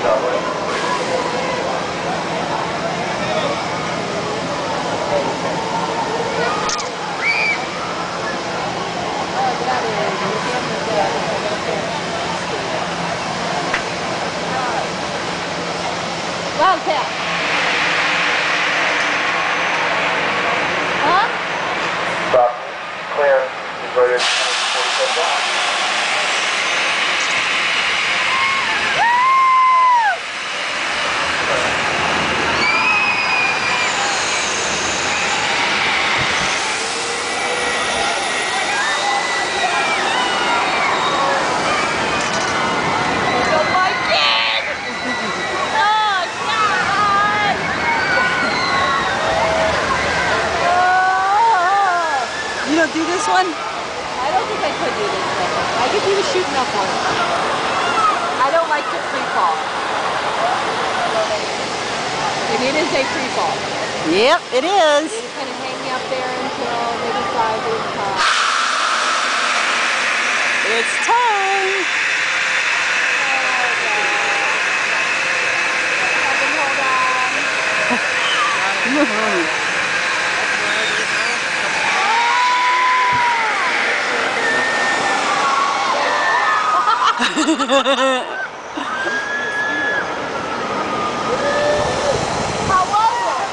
Wildcat. Huh? Stop. Clear. Converted. 45 down. You don't do this one? I don't think I could do this one. I could do the shooting up one. I don't like to free fall. And it is a free fall. Yep, it is. They just kind of hang me up there until they decide it's time. It's time. Hold on. How was it?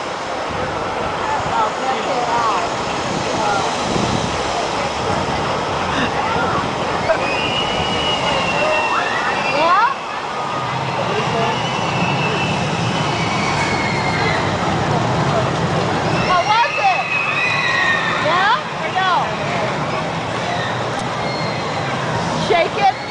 Oh, check it out. Yeah? How was it? Yeah or no? Shake it.